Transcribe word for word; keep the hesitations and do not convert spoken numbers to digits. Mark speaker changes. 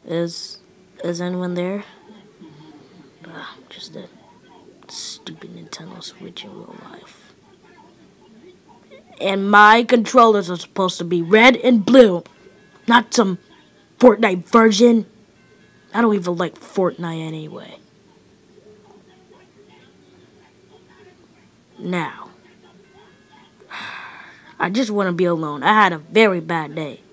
Speaker 1: Is is anyone there? Ugh, just a stupid Nintendo Switch in real life. And my controllers are supposed to be red and blue, not some Fortnite version. I don't even like Fortnite anyway. Now, I just want to be alone. I had a very bad day.